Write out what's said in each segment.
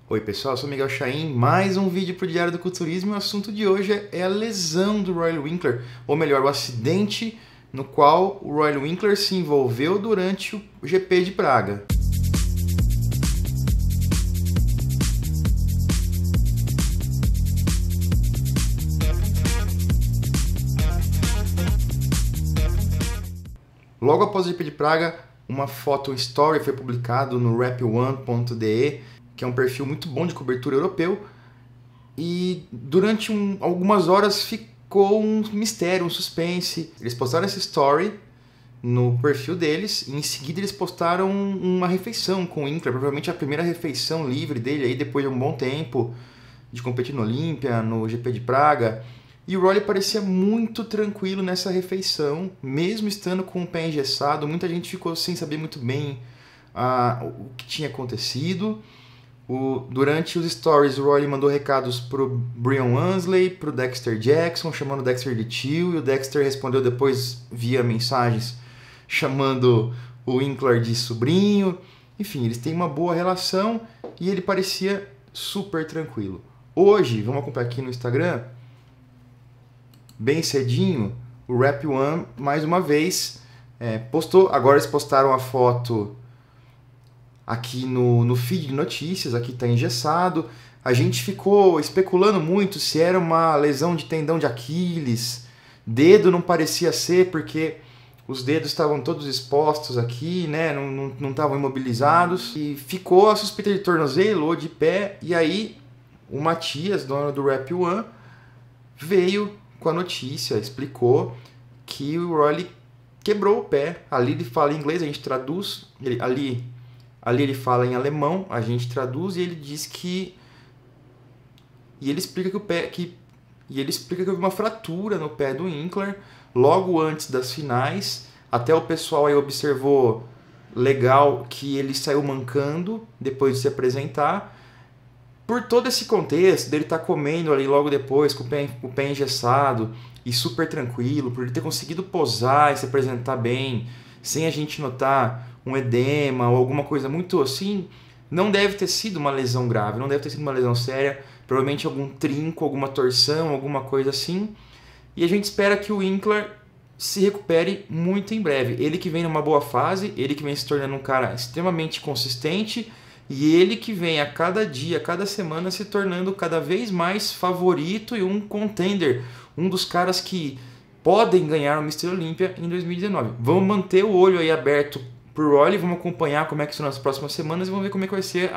Oi pessoal, eu sou Miguel Chaim, mais um vídeo para o Diário do Culturismo e o assunto de hoje é a lesão do Roy Winkler, ou melhor, o acidente no qual o Roy Winkler se envolveu durante o GP de Praga. Logo após o GP de Praga, uma foto story foi publicado no rap1.de, que é um perfil muito bom de cobertura europeu, e durante algumas horas ficou um mistério, um suspense. Eles postaram essa story no perfil deles e em seguida eles postaram uma refeição com o Winkler, provavelmente a primeira refeição livre dele aí depois de um bom tempo de competir no Olímpia, no GP de Praga. E o Roy parecia muito tranquilo nessa refeição, mesmo estando com o pé engessado. Muita gente ficou sem saber muito bem o que tinha acontecido. Durante os stories, o Roy mandou recados pro Brian Wansley, pro Dexter Jackson, chamando o Dexter de tio, e o Dexter respondeu depois via mensagens, chamando o Winkler de sobrinho. Enfim, eles têm uma boa relação e ele parecia super tranquilo. Hoje, vamos acompanhar aqui no Instagram, bem cedinho, o Rap One, mais uma vez, postou. Agora eles postaram a foto aqui no feed de notícias, aqui está engessado. A gente ficou especulando muito se era uma lesão de tendão de Aquiles. Dedo não parecia ser, porque os dedos estavam todos expostos aqui, né? Não estavam imobilizados. E ficou a suspeita de tornozelo ou de pé. E aí o Matias, dono do Rap One, veio com a notícia, explicou que o Roy quebrou o pé. Ali ele fala em inglês, a gente traduz. Ali ele fala em alemão, a gente traduz, e ele diz que... E ele explica que houve uma fratura no pé do Winkler logo antes das finais. Até o pessoal aí observou legal que ele saiu mancando depois de se apresentar. Por todo esse contexto dele estar comendo ali logo depois, com o pé engessado e super tranquilo, por ele ter conseguido posar e se apresentar bem, sem a gente notar um edema ou alguma coisa muito assim, não deve ter sido uma lesão grave, não deve ter sido uma lesão séria, provavelmente algum trinco, alguma torção, alguma coisa assim. E a gente espera que o Winkler se recupere muito em breve. Ele que vem numa boa fase, ele que vem se tornando um cara extremamente consistente, e ele que vem a cada dia, a cada semana se tornando cada vez mais favorito e um contender, um dos caras que podem ganhar o Mr. Olympia em 2019. Vamos manter o olho aí aberto pro Roy, vamos acompanhar como é que são nas próximas semanas e vamos ver como é que vai ser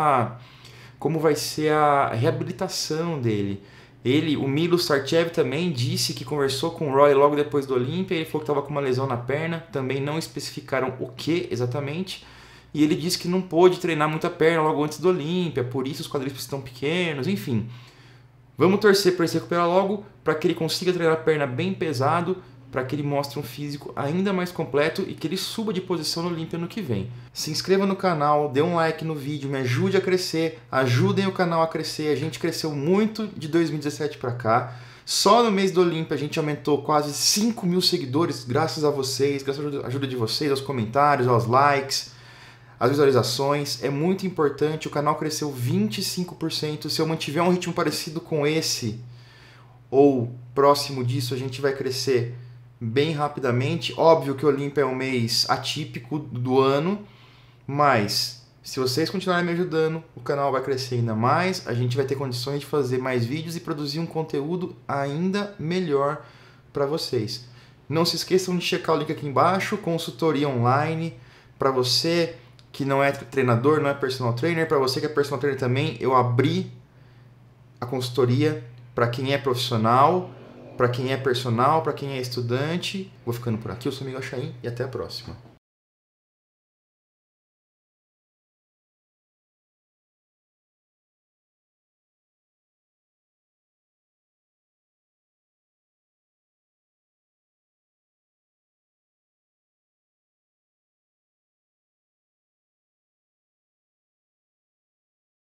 como vai ser a reabilitação dele. O Milo Sarcev também disse que conversou com o Roy logo depois do Olympia, ele falou que estava com uma lesão na perna, também não especificaram o que exatamente, e ele disse que não pôde treinar muita perna logo antes do Olympia, por isso os quadríceps estão pequenos, enfim. Vamos torcer para ele se recuperar logo, para que ele consiga treinar a perna bem pesado, para que ele mostre um físico ainda mais completo e que ele suba de posição no Olympia no que vem. Se inscreva no canal, dê um like no vídeo, me ajude a crescer, ajudem o canal a crescer. A gente cresceu muito de 2017 para cá. Só no mês do Olympia a gente aumentou quase 5 mil seguidores, graças a vocês, graças à ajuda de vocês, aos comentários, aos likes, às visualizações. É muito importante, o canal cresceu 25%. Se eu mantiver um ritmo parecido com esse, ou próximo disso, a gente vai crescer bem rapidamente. Óbvio que o Olympia é um mês atípico do ano, mas se vocês continuarem me ajudando, o canal vai crescer ainda mais, a gente vai ter condições de fazer mais vídeos e produzir um conteúdo ainda melhor para vocês. Não se esqueçam de checar o link aqui embaixo, consultoria online, para você que não é treinador, não é personal trainer, para você que é personal trainer também, eu abri a consultoria para quem é profissional, para quem é personal, para quem é estudante. Vou ficando por aqui, eu sou Miguel Chaim e até a próxima.